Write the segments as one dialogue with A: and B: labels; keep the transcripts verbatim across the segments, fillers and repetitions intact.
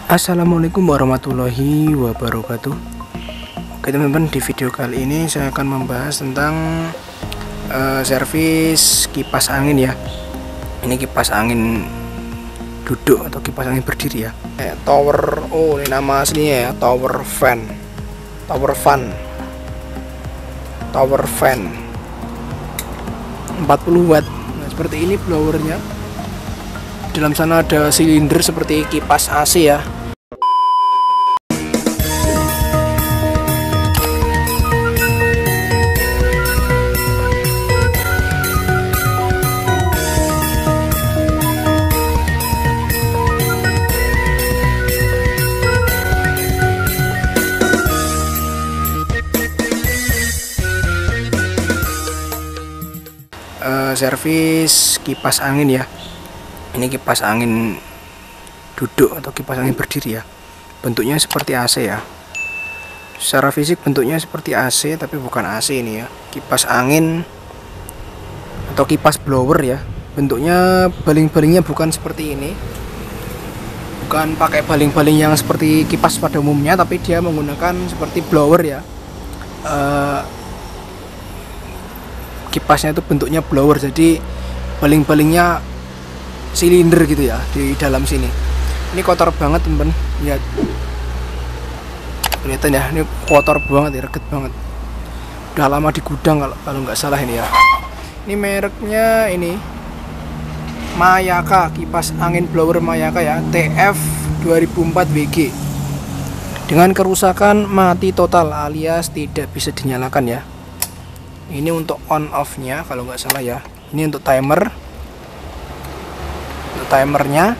A: Assalamualaikum warahmatullahi wabarakatuh. Oke teman-teman, di video kali ini saya akan membahas tentang uh, servis kipas angin ya. Ini kipas angin duduk atau kipas angin berdiri ya. Eh, tower, oh ini nama aslinya ya, tower fan, tower fan, tower fan empat puluh watt. Nah, seperti ini blowernya. Dalam sana ada silinder seperti kipas A C ya. Uh, servis kipas angin ya. Ini kipas angin duduk atau kipas angin berdiri ya. Bentuknya seperti A C ya. Secara fisik bentuknya seperti A C, tapi bukan A C ini ya. Kipas angin atau kipas blower ya. Bentuknya baling-balingnya bukan seperti ini. Bukan pakai baling-baling yang seperti kipas pada umumnya, tapi dia menggunakan seperti blower ya. Uh, kipasnya itu bentuknya blower, jadi baling-balingnya silinder gitu ya di dalam sini. Ini kotor banget teman-teman, lihat, kelihatan ya, ini kotor banget ya, reget banget. Udah lama di gudang kalau kalau nggak salah ini ya. Ini mereknya ini Mayaka, kipas angin blower Mayaka ya, T F dua ribu empat W G. Dengan kerusakan mati total alias tidak bisa dinyalakan ya. Ini untuk on off nya kalau nggak salah ya. Ini untuk timer. timernya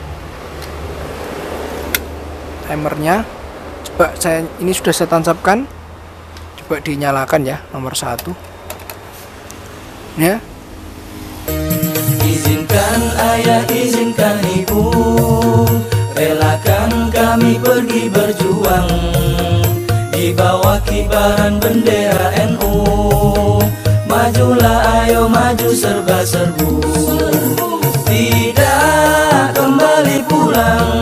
A: timernya coba saya ini sudah saya tancapkan, coba dinyalakan ya, nomor satu ya.
B: Izinkan ayah, izinkan ibu, relakan kami pergi berjuang di bawah kibaran bendera N U. Majulah ayo maju serba serbu, tidak kembali pulang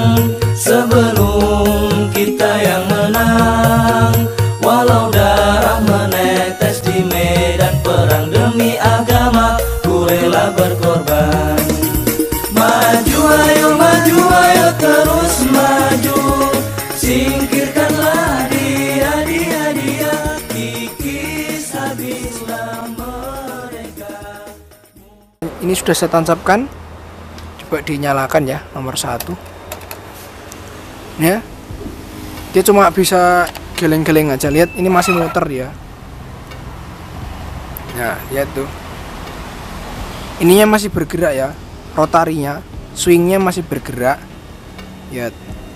B: sebelum kita yang menang. Walau darah menetes di medan perang demi agama, ku rela berkorban. Maju ayo, maju ayo terus maju, singkirkanlah dia, dia, dia, kikis habislah mereka.
A: Ini sudah saya tancapkan, coba dinyalakan ya, nomor satu ya. Dia cuma bisa geleng-geleng aja, lihat ini masih muter dia. Nah lihat tuh, ininya masih bergerak ya, rotarinya, swingnya masih bergerak. Lihat,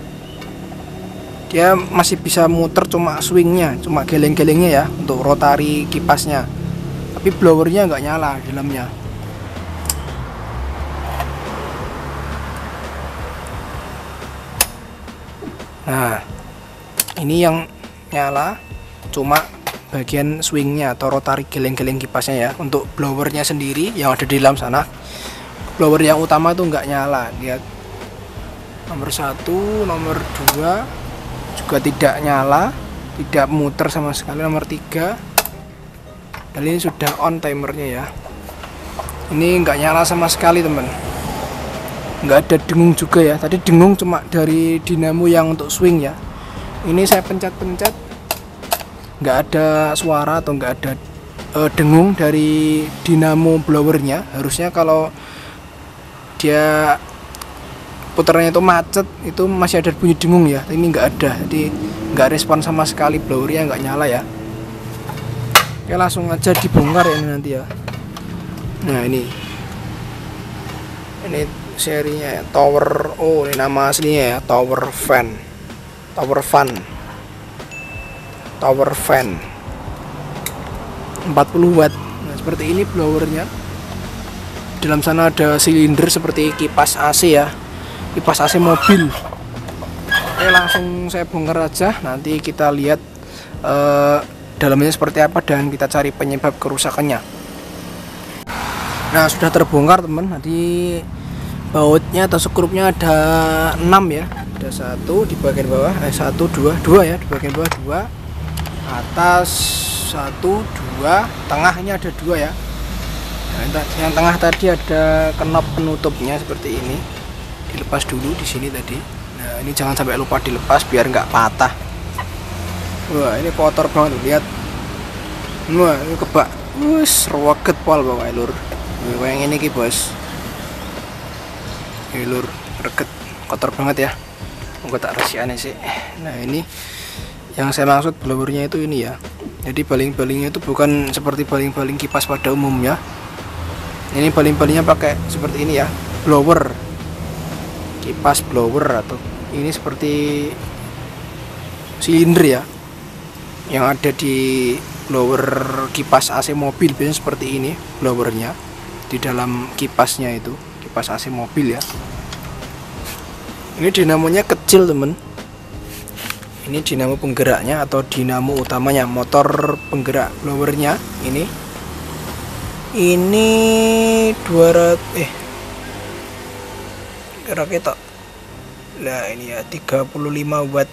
A: dia masih bisa muter, cuma swingnya, cuma geleng-gelengnya ya untuk rotari kipasnya, tapi blowernya nggak nyala dalamnya. Nah, ini yang nyala cuma bagian swingnya atau rotari geleng-geleng kipasnya ya. Untuk blowernya sendiri yang ada di dalam sana, blower yang utama tuh nggak nyala. Lihat, nomor satu, nomor dua juga tidak nyala, tidak muter sama sekali. Nomor tiga, dan ini sudah on timernya ya. Ini nggak nyala sama sekali teman. Nggak ada dengung juga ya, tadi dengung cuma dari dinamo yang untuk swing ya. Ini saya pencet-pencet, nggak ada suara atau nggak ada uh, dengung dari dinamo blowernya. Harusnya kalau dia putarnya itu macet itu masih ada bunyi dengung ya, ini nggak ada, jadi nggak respon sama sekali, blowernya nggak nyala ya. Oke, langsung aja dibongkar ya ini nanti ya. Nah ini ini serinya ya, tower, oh ini nama aslinya ya, tower fan, tower fan, tower fan empat puluh watt. Nah seperti ini blowernya. Dalam sana ada silinder seperti kipas A C ya, kipas A C mobil. Oke, langsung saya bongkar aja, nanti kita lihat uh, dalamnya seperti apa dan kita cari penyebab kerusakannya. Nah sudah terbongkar teman, nanti bautnya atau skrupnya ada enam ya, ada satu di bagian bawah, eh satu dua dua ya, di bagian bawah dua, atas satu dua, tengah ini ada dua ya. Nah, yang tengah tadi ada knop penutupnya seperti ini, dilepas dulu di sini tadi. Nah ini jangan sampai lupa dilepas biar nggak patah. Wah ini kotor banget, lihat. Wah ini kebak, wus ruwet pol bawa lur. Wah yang ini ki bos, ini lur reket kotor banget ya. Enggak tak resiane sih. Nah ini yang saya maksud blowernya itu ini ya. Jadi baling-balingnya itu bukan seperti baling-baling kipas pada umumnya. Ini baling-balingnya pakai seperti ini ya, blower, kipas blower, atau ini seperti silinder ya, yang ada di blower kipas A C mobil biasanya seperti ini blowernya di dalam kipasnya itu, kipas A C mobil ya. Ini dinamonya kecil temen. Ini dinamo penggeraknya atau dinamo utamanya, motor penggerak blowernya ini. Ini dua ratus eh kira kita. Nah ini ya tiga puluh lima watt.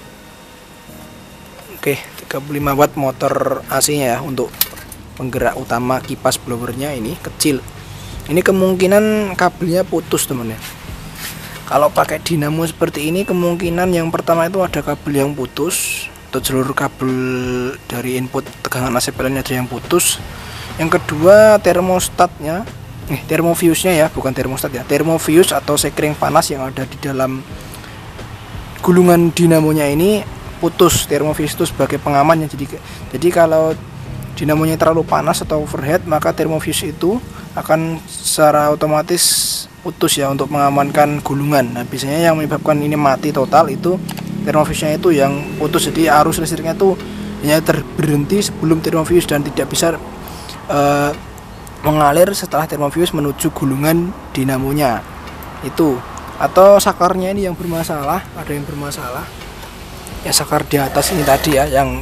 A: Oke, tiga puluh lima watt motor A C-nya ya untuk penggerak utama kipas blowernya ini kecil. Ini kemungkinan kabelnya putus temen ya. Kalau pakai dinamo seperti ini kemungkinan yang pertama itu ada kabel yang putus, atau seluruh kabel dari input tegangan A C P L N ada yang putus. Yang kedua termostatnya, eh termofuse-nya ya, bukan termostat ya, termofuse atau sekring panas yang ada di dalam gulungan dinamonya ini putus. Termofuse itu sebagai pengamannya. Jadi jadi kalau dinamonya terlalu panas atau overhead, maka termofuse itu akan secara otomatis putus ya untuk mengamankan gulungan. Nah biasanya yang menyebabkan ini mati total itu termofuse-nya itu yang putus. Jadi arus listriknya itu hanya terberhenti sebelum termofuse dan tidak bisa uh, mengalir setelah termofuse menuju gulungan dinamonya itu. Atau sakarnya ini yang bermasalah, ada yang bermasalah ya, sakar di atas ini tadi ya, yang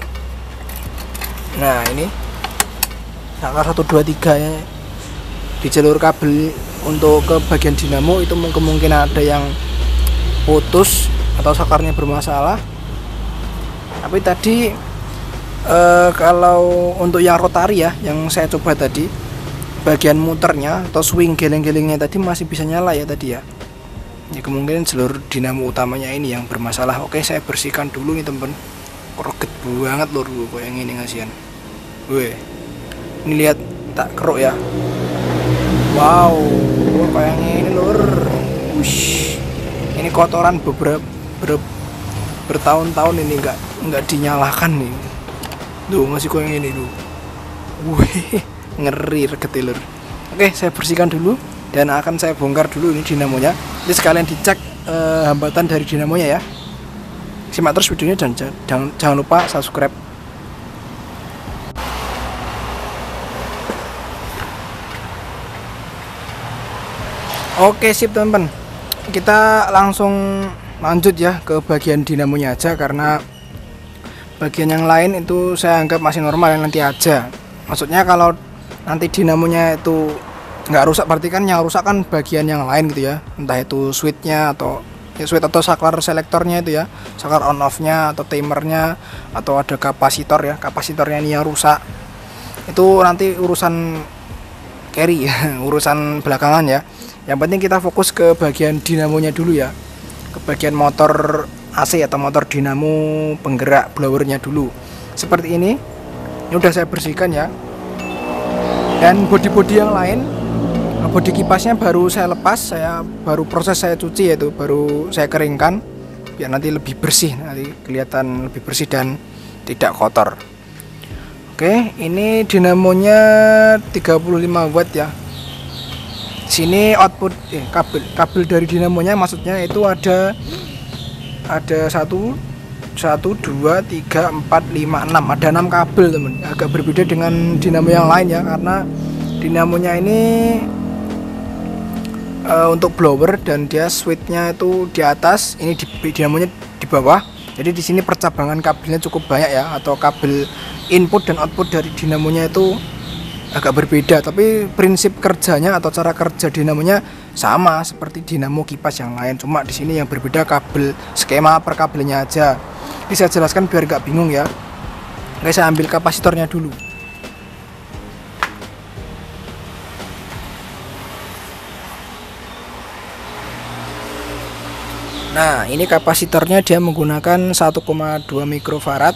A: nah ini sakar satu dua tiga ya, di jalur kabel untuk ke bagian dinamo itu kemungkinan ada yang putus atau sakarnya bermasalah. Tapi tadi e, kalau untuk yang rotari ya, yang saya coba tadi, bagian muternya atau swing geleng-gelengnya tadi masih bisa nyala ya tadi ya. Ya kemungkinan seluruh dinamo utamanya ini yang bermasalah. Oke, saya bersihkan dulu nih temen. Roget banget lur, kok yang ini ngasihan. Weh, ini lihat tak keruk ya. Wow, kayak ini lur. Wush. Ini kotoran beberapa ber, bertahun-tahun ini nggak nggak dinyalakan nih. Tuh masih kayak ini tuh. Wih, ngeri reget lur. Oke, saya bersihkan dulu dan akan saya bongkar dulu ini dinamonya. Jadi sekalian dicek eh, hambatan dari dinamonya ya. Simak terus videonya dan jangan jangan lupa subscribe. Oke sip teman-teman, kita langsung lanjut ya ke bagian dinamonya aja, karena bagian yang lain itu saya anggap masih normal yang nanti aja. Maksudnya kalau nanti dinamonya itu nggak rusak, berarti kan yang rusak kan bagian yang lain gitu ya, entah itu switchnya atau ya, switch atau saklar selektornya itu ya, saklar on off nya atau timernya, atau ada kapasitor ya, kapasitornya ini yang rusak, itu nanti urusan carry ya, urusan belakangan ya. Yang penting kita fokus ke bagian dinamonya dulu ya, ke bagian motor A C atau motor dinamo penggerak blowernya dulu. Seperti ini, ini udah saya bersihkan ya. Dan bodi-bodi yang lain, bodi kipasnya baru saya lepas, saya baru proses saya cuci, yaitu baru saya keringkan biar nanti lebih bersih, nanti kelihatan lebih bersih dan tidak kotor. Oke, ini dinamonya tiga puluh lima watt ya. Sini output eh, kabel kabel dari dinamonya maksudnya itu ada ada satu satu dua tiga empat lima enam, ada enam kabel teman. Agak berbeda dengan dinamo yang lain ya, karena dinamonya ini uh, untuk blower dan dia switchnya itu di atas, ini di dinamonya di bawah. Jadi di sini percabangan kabelnya cukup banyak ya, atau kabel input dan output dari dinamonya itu agak berbeda, tapi prinsip kerjanya atau cara kerja dinamonya sama seperti dinamo kipas yang lain, cuma di sini yang berbeda kabel, skema per kabelnya aja. Ini saya jelaskan biar nggak bingung ya. Oke, saya ambil kapasitornya dulu. Nah, ini kapasitornya dia menggunakan satu koma dua mikrofarad.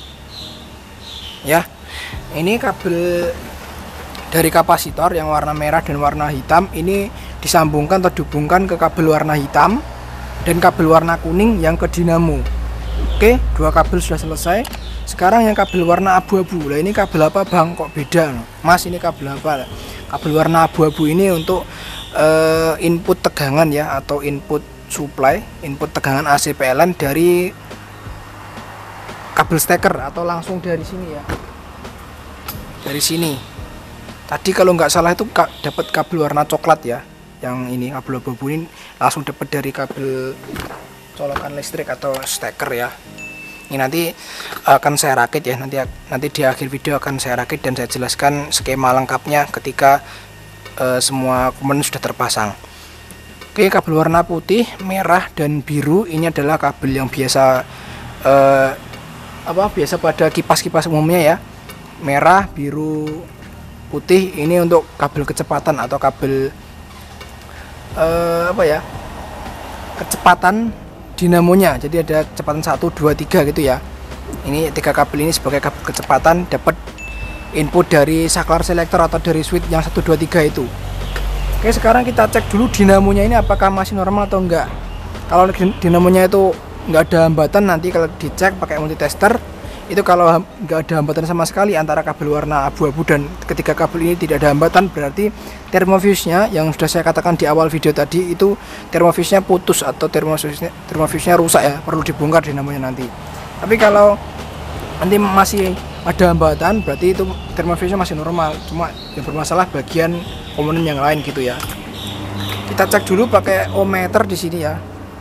A: Ya. Ini kabel dari kapasitor yang warna merah dan warna hitam ini disambungkan atau dihubungkan ke kabel warna hitam dan kabel warna kuning yang ke dinamo. Oke, dua kabel sudah selesai. Sekarang yang kabel warna abu-abu. Lah ini kabel apa, Bang? Kok beda? Mas, ini kabel apa? Kabel warna abu-abu ini untuk uh, input tegangan ya, atau input supply, input tegangan A C P L N dari kabel steker atau langsung dari sini ya. Dari sini. Tadi kalau nggak salah itu ka dapat kabel warna coklat ya. Yang ini kabel abu-abu ini langsung dapat dari kabel colokan listrik atau steker ya. Ini nanti akan saya rakit ya. Nanti nanti di akhir video akan saya rakit dan saya jelaskan skema lengkapnya ketika uh, semua komponen sudah terpasang. Oke, kabel warna putih, merah dan biru ini adalah kabel yang biasa uh, apa biasa pada kipas-kipas umumnya ya. Merah, biru, putih ini untuk kabel kecepatan atau kabel uh, apa ya? kecepatan dinamonya. Jadi ada kecepatan satu, dua, tiga gitu ya. Ini tiga kabel ini sebagai kabel kecepatan, dapat input dari saklar selektor atau dari switch yang satu, dua, tiga itu. Oke, sekarang kita cek dulu dinamonya ini apakah masih normal atau enggak. Kalau dinamonya itu enggak ada hambatan, nanti kalau dicek pakai multitester itu kalau enggak ada hambatan sama sekali antara kabel warna abu-abu dan ketika kabel ini tidak ada hambatan, berarti termofuse-nya yang sudah saya katakan di awal video tadi itu termofuse-nya putus atau termofuse-nya termofuse-nya rusak ya, perlu dibongkar dinamonya nanti. Tapi kalau nanti masih ada hambatan, berarti itu termofuse-nya masih normal, cuma yang bermasalah bagian komponen yang lain gitu ya. Kita cek dulu pakai ohmmeter di sini ya.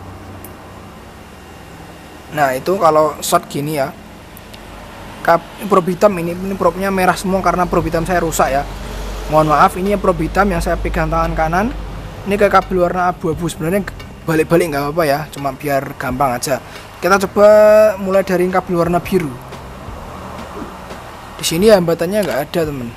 A: Nah, itu kalau short gini ya. Probe hitam ini, ini probe-nya merah semua karena probe hitam saya rusak ya. Mohon maaf, ini yang probe hitam yang saya pegang tangan kanan. Ini ke kabel warna abu-abu, sebenarnya balik-balik nggak apa-apa ya, cuma biar gampang aja. Kita coba mulai dari kabel warna biru. Di sini hambatannya nggak ada, temen.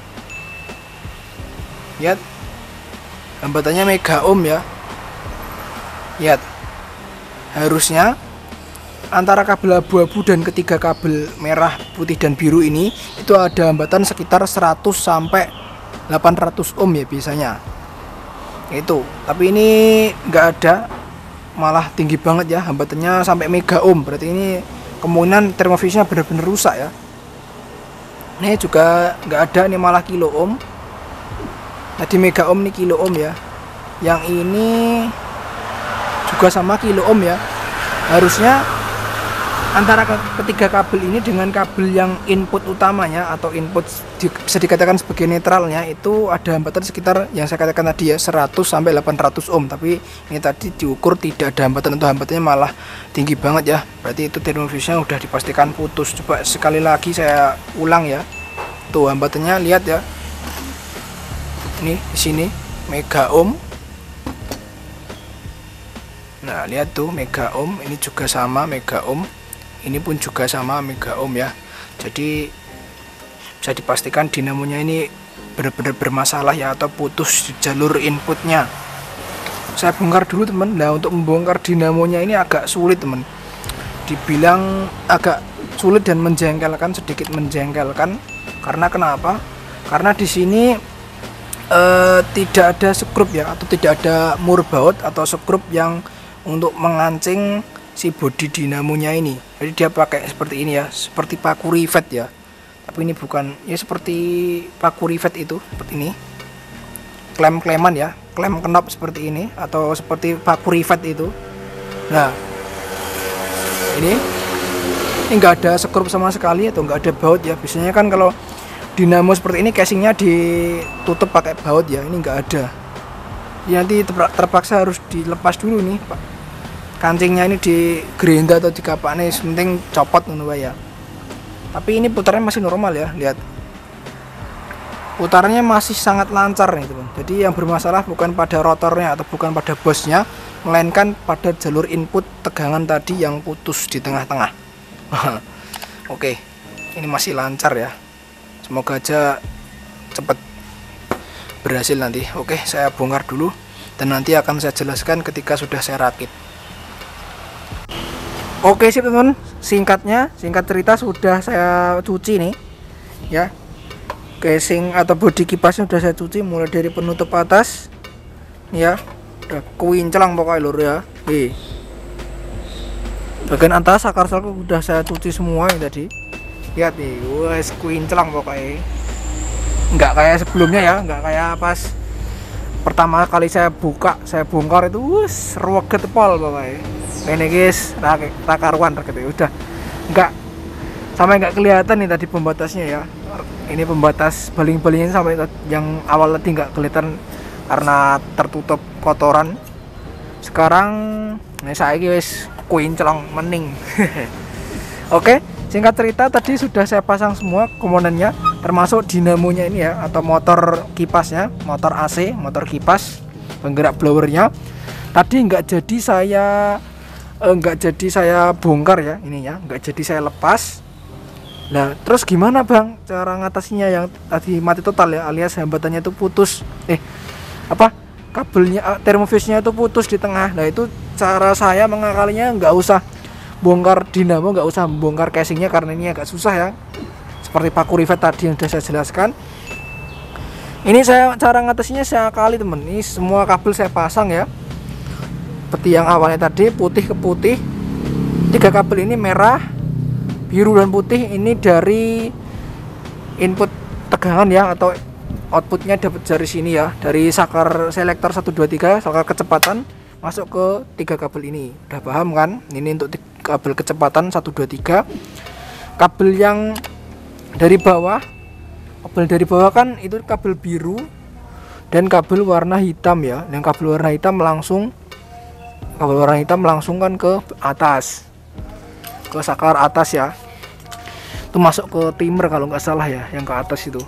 A: Lihat, hambatannya mega ohm ya. Lihat, harusnya antara kabel abu-abu dan ketiga kabel merah, putih dan biru ini itu ada hambatan sekitar seratus sampai delapan ratus ohm ya biasanya. Itu, tapi ini nggak ada, malah tinggi banget ya, hambatannya sampai mega ohm. Berarti ini kemungkinan termofuse-nya benar-benar rusak ya. Ini juga nggak ada, ini malah kilo ohm. Tadi mega ohm, ini kilo ohm ya. Yang ini juga sama kilo ohm ya. Harusnya antara ketiga kabel ini dengan kabel yang input utamanya atau input di, bisa dikatakan sebagai netralnya itu ada hambatan sekitar yang saya katakan tadi ya seratus sampai delapan ratus ohm, tapi ini tadi diukur tidak ada hambatan, atau hambatannya malah tinggi banget ya. Berarti itu termofuse-nya udah dipastikan putus. Coba sekali lagi saya ulang ya. Tuh hambatannya, lihat ya. Ini di sini mega ohm. Nah, lihat tuh mega ohm, ini juga sama mega ohm. Ini pun juga sama mega ohm ya. Jadi bisa dipastikan dinamonya ini benar-benar bermasalah ya, atau putus di jalur inputnya. Saya bongkar dulu teman. Nah, untuk membongkar dinamonya ini agak sulit teman. Dibilang agak sulit dan menjengkelkan, sedikit menjengkelkan. Karena kenapa? Karena di sini eh, tidak ada skrup ya, atau tidak ada mur baut atau skrup yang untuk mengancing si bodi dinamonya ini. Jadi dia pakai seperti ini ya, seperti paku rivet ya. Tapi ini bukan ya, seperti paku rivet itu, seperti ini. Klem-kleman ya, klem knop seperti ini atau seperti paku rivet itu. Nah, ini ini enggak ada skrup sama sekali atau enggak ada baut ya. Biasanya kan kalau dinamo seperti ini casingnya ditutup pakai baut ya, ini enggak ada. Ya, nanti terpaksa harus dilepas dulu nih, Pak. Kancingnya ini di gerinda atau di kapaknya, penting copot menurut ya. Tapi ini putarnya masih normal ya, lihat. putarannya masih sangat lancar nih teman. Jadi yang bermasalah bukan pada rotornya atau bukan pada bosnya, melainkan pada jalur input tegangan tadi yang putus di tengah-tengah. Oke, ini masih lancar ya. Semoga aja cepet berhasil nanti. Oke, saya bongkar dulu dan nanti akan saya jelaskan ketika sudah saya rakit. Oke sip teman, singkatnya, singkat cerita sudah saya cuci nih ya. Casing atau bodi kipasnya sudah saya cuci mulai dari penutup atas ya, udah kuincelang pokoknya lur ya. Nih, bagian atas akar-akar udah saya cuci semua ini tadi. Lihat nih, wes kuincelang pokoknya. Nggak kayak sebelumnya ya, nggak kayak pas pertama kali saya buka, saya bongkar itu wes ruwet pol pokoknya. Ini guys, takaruan gitu udah nggak sampai nggak kelihatan nih tadi pembatasnya ya. Ini pembatas baling-balingnya sampai yang awal tadi nggak kelihatan karena tertutup kotoran. Sekarang ini saya guys kuincelong mening. Oke, singkat cerita tadi sudah saya pasang semua komponennya, termasuk dinamonya ini ya, atau motor kipasnya, motor A C, motor kipas penggerak blowernya. Tadi nggak jadi saya eh, nggak jadi saya bongkar ya ininya, nggak jadi saya lepas. Nah terus gimana bang cara ngatasinya yang tadi mati total ya, alias hambatannya itu putus, eh apa kabelnya termofuse-nya itu putus di tengah. Nah itu cara saya mengakalinya, nggak usah bongkar dinamo, nggak usah bongkar casingnya karena ini agak susah ya, seperti paku rivet tadi yang sudah saya jelaskan. Ini saya cara ngatasinya saya akali temen, ini semua kabel saya pasang ya, seperti yang awalnya tadi putih ke putih, tiga kabel ini merah, biru dan putih ini dari input tegangan ya, atau outputnya dapat dari sini ya, dari sakar selektor satu dua tiga, sakar kecepatan masuk ke tiga kabel ini. Udah paham kan? Ini untuk kabel kecepatan satu dua tiga. Kabel yang dari bawah, kabel dari bawah kan itu kabel biru dan kabel warna hitam ya. Yang kabel warna hitam langsung kabel warna hitam langsung kan ke atas, ke saklar atas ya, itu masuk ke timer kalau nggak salah ya, yang ke atas itu.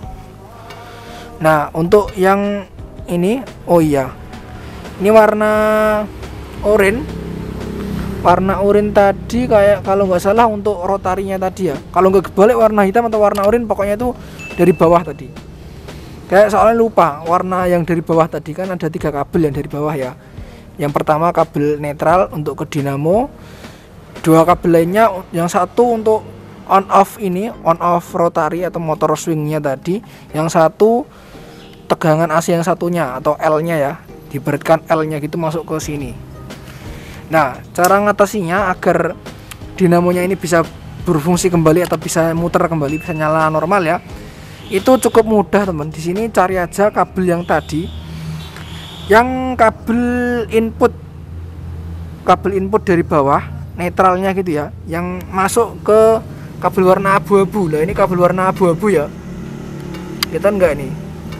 A: Nah untuk yang ini, oh iya, ini warna oranye, warna oranye tadi kayak kalau nggak salah untuk rotarinya tadi ya, kalau nggak kebalik warna hitam atau warna oranye pokoknya itu dari bawah tadi. Kayak soalnya lupa warna yang dari bawah tadi kan ada tiga kabel yang dari bawah ya. Yang pertama kabel netral untuk ke dinamo, dua kabel lainnya, yang satu untuk on off ini, on off rotary atau motor swingnya tadi, yang satu tegangan A C yang satunya atau L-nya ya, diberatkan L-nya gitu masuk ke sini. Nah, cara ngatasinya agar dinamonya ini bisa berfungsi kembali atau bisa muter kembali, bisa nyala normal ya, itu cukup mudah teman. Di sini cari aja kabel yang tadi, yang kabel input, kabel input dari bawah netralnya gitu ya, yang masuk ke kabel warna abu-abu. Lah ini kabel warna abu-abu ya, kelihatan nggak ini?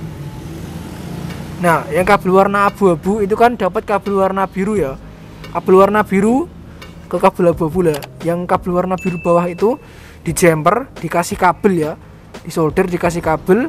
A: Nah yang kabel warna abu-abu itu kan dapat kabel warna biru ya, kabel warna biru ke kabel abu-abu. Lah yang kabel warna biru bawah itu di jumper, dikasih kabel ya, di solder dikasih kabel.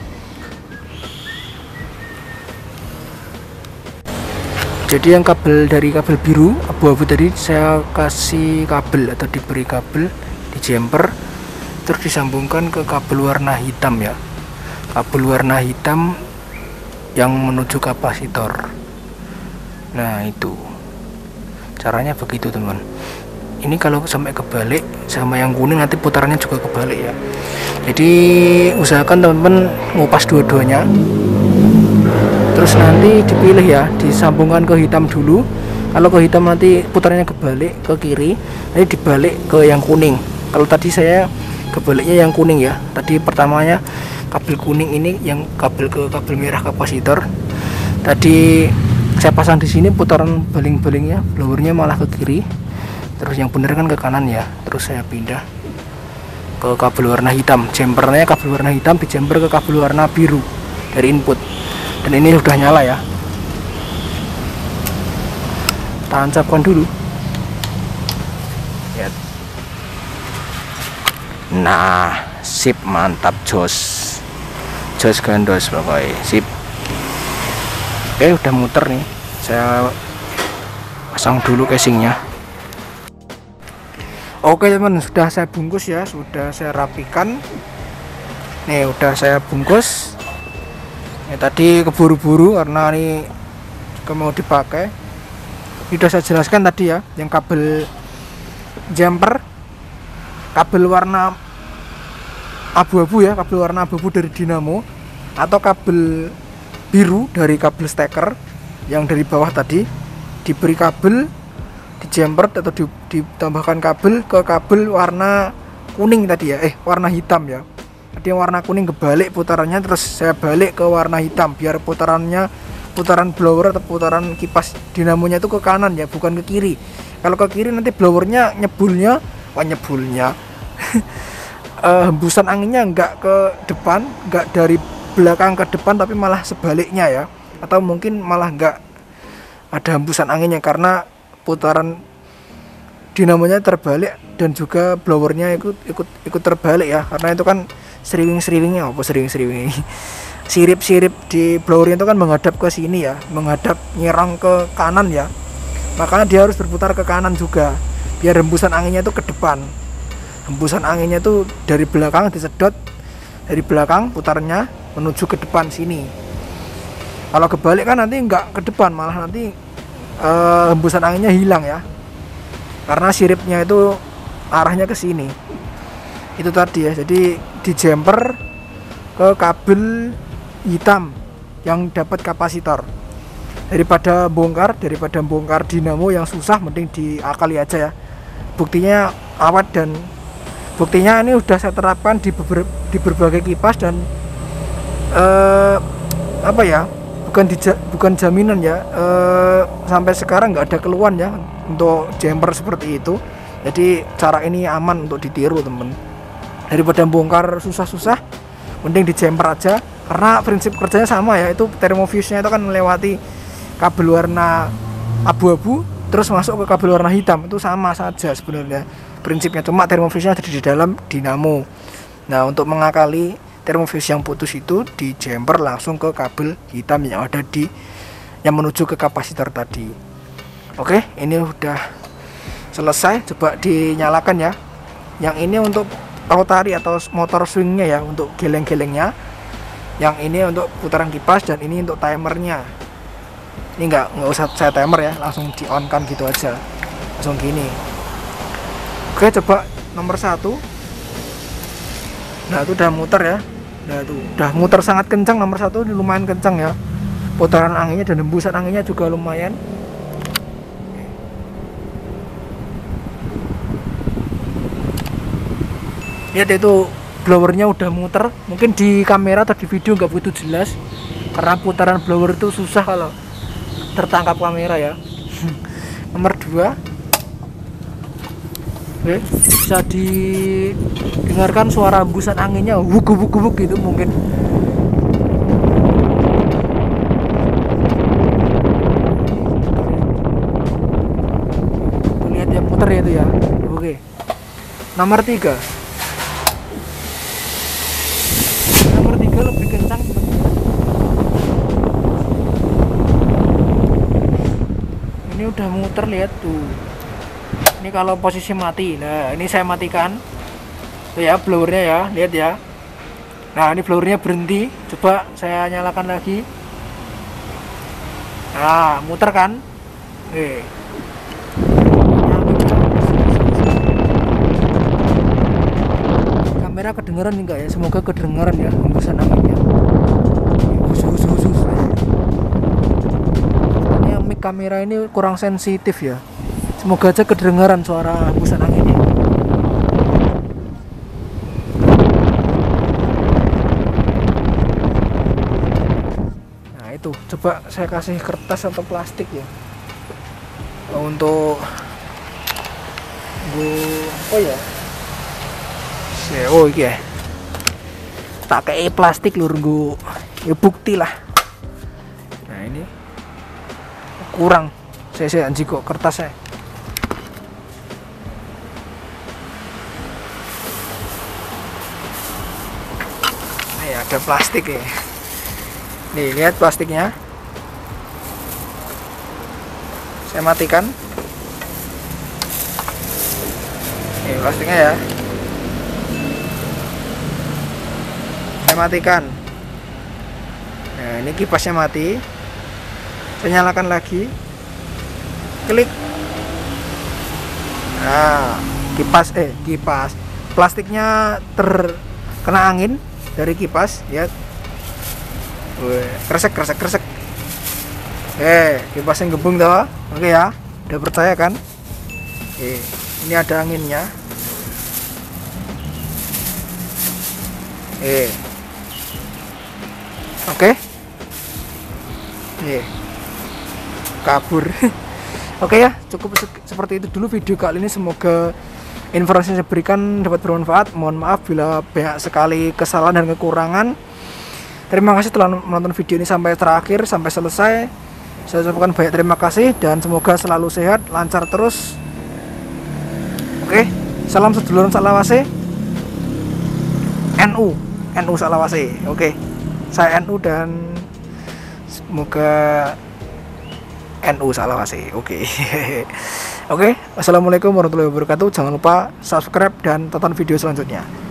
A: Jadi yang kabel dari kabel biru abu-abu tadi saya kasih kabel atau diberi kabel di jumper, terus disambungkan ke kabel warna hitam ya, kabel warna hitam yang menuju kapasitor. Nah itu caranya begitu teman. Ini kalau sampai kebalik sama yang kuning nanti putarannya juga kebalik ya. Jadi usahakan teman-teman ngupas dua-duanya, terus nanti dipilih ya, disambungkan ke hitam dulu. Kalau ke hitam nanti putarannya kebalik ke kiri, nanti dibalik ke yang kuning. Kalau tadi saya kebaliknya yang kuning ya, tadi pertamanya kabel kuning ini yang kabel ke kabel merah kapasitor. Tadi saya pasang di sini putaran baling-balingnya, blowernya malah ke kiri, terus yang bener kan ke kanan ya. Terus saya pindah ke kabel warna hitam, jumpernya kabel warna hitam di jumper ke kabel warna biru dari input. Dan ini sudah nyala ya, tancapkan dulu. Lihat. Nah sip, mantap, jos jos gandos pokoknya. Sip. Oke, udah muter nih. Saya pasang dulu casingnya. Oke teman, sudah saya bungkus ya, sudah saya rapikan. Nih udah saya bungkus. Ini tadi keburu-buru karena ini juga mau dipakai. Ini sudah saya jelaskan tadi ya, yang kabel jumper, kabel warna abu-abu ya, kabel warna abu-abu dari dinamo, atau kabel biru dari kabel steker yang dari bawah tadi, diberi kabel di jumper atau di, ditambahkan kabel ke kabel warna kuning tadi ya, eh warna hitam ya. Tadi yang warna kuning kebalik putarannya, terus saya balik ke warna hitam biar putarannya, putaran blower atau putaran kipas dinamonya itu ke kanan ya, bukan ke kiri. Kalau ke kiri nanti blowernya nyebulnya, wah nyebulnya uh, hembusan anginnya enggak ke depan, enggak dari belakang ke depan, tapi malah sebaliknya ya, atau mungkin malah enggak ada hembusan anginnya karena putaran dinamonya terbalik dan juga blowernya ikut ikut ikut terbalik ya, karena itu kan sriwing-sriwingnya apa sriwing-sriwing sirip-sirip di blowernya itu kan menghadap ke sini ya, menghadap nyerang ke kanan ya, makanya dia harus berputar ke kanan juga biar hembusan anginnya itu ke depan. Hembusan anginnya itu dari belakang disedot, dari belakang putarnya menuju ke depan sini. Kalau kebalik kan nanti enggak ke depan, malah nanti uh, hembusan anginnya hilang ya, karena siripnya itu arahnya ke sini. Itu tadi ya, jadi di jumper ke kabel hitam yang dapat kapasitor. Daripada bongkar, daripada bongkar dinamo yang susah, mending diakali aja ya. Buktinya awet, dan buktinya ini udah saya terapkan di, beber, di berbagai kipas, dan uh, apa ya, bukan di, bukan jaminan ya, uh, sampai sekarang nggak ada keluhan ya untuk jumper seperti itu. Jadi cara ini aman untuk ditiru temen. Daripada bongkar susah-susah, mending di jumper aja, karena prinsip kerjanya sama ya. Itu thermofuse-nya itu kan melewati kabel warna abu-abu terus masuk ke kabel warna hitam, itu sama saja sebenarnya prinsipnya, cuma thermofuse-nya ada di dalam dinamo. Nah, untuk mengakali thermofuse yang putus itu, di jumper langsung ke kabel hitam yang ada di yang menuju ke kapasitor tadi. Oke, ini udah selesai, coba dinyalakan ya. Yang ini untuk rotari atau motor swingnya ya, untuk geleng-gelengnya. Yang ini untuk putaran kipas, dan ini untuk timernya. Ini nggak nggak usah saya timer ya, langsung di on kan gitu aja, langsung gini. Oke, coba nomor satu. Nah, itu udah muter ya. Nah, itu udah muter sangat kencang. Nomor satu ini lumayan kencang ya, putaran anginnya dan hembusan anginnya juga lumayan. Lihat itu blowernya udah muter. Mungkin di kamera atau di video nggak begitu jelas karena putaran blower itu susah kalau tertangkap kamera ya. Nomor dua. Oke, bisa didengarkan suara hembusan anginnya wuk-wuk-wuk gitu mungkin. Lihat ya, putar ya itu ya. Oke. Nomor tiga. Nomor tiga lebih kencang. Ini udah muter, lihat tuh. Ini kalau posisi mati. Nah, ini saya matikan. Tuh ya blowernya ya, lihat ya. Nah, ini blowernya berhenti. Coba saya nyalakan lagi. Nah, muter kan? Oke. Kamera kedengeran enggak ya? Semoga kedengeran ya hembusan anginnya. Khusus-khusus. Soalnya mic kamera ini kurang sensitif ya. Semoga aja kedengaran suara hembusan anginnya. Nah, itu coba saya kasih kertas atau plastik ya untuk gue apa ya, oh iya tak kayak plastik lur gue ya, bukti lah. Nah, ini kurang saya saya anjing kok kertasnya. Nih ada plastik ya. Nih lihat plastiknya. Saya matikan. Nih plastiknya ya. Saya matikan. Nah ini kipasnya mati. Saya nyalakan lagi. Klik. Nah kipas eh kipas plastiknya terkena angin dari kipas ya. Wih, kresek kresek kresek. Eh kipasnya gebung toh. Oke ya, udah percaya kan? Eh ini ada anginnya. Eh oke. Eh kabur. Oke ya, cukup se seperti itu dulu video kali ini. Semoga informasi yang saya berikan dapat bermanfaat. Mohon maaf bila banyak sekali kesalahan dan kekurangan. Terima kasih telah menonton video ini sampai terakhir, sampai selesai. Saya ucapkan banyak terima kasih dan semoga selalu sehat, lancar terus. Oke, salam sedulur Salawase. N U, N U Salawase. Oke, saya N U dan semoga N U Salawase. Oke. Oke, wassalamualaikum warahmatullahi wabarakatuh. Jangan lupa subscribe dan tonton video selanjutnya.